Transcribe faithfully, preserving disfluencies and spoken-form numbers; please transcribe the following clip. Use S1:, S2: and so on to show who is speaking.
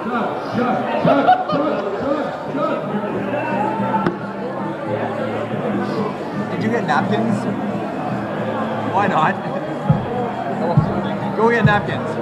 S1: Did you get napkins? Why not? Go get napkins.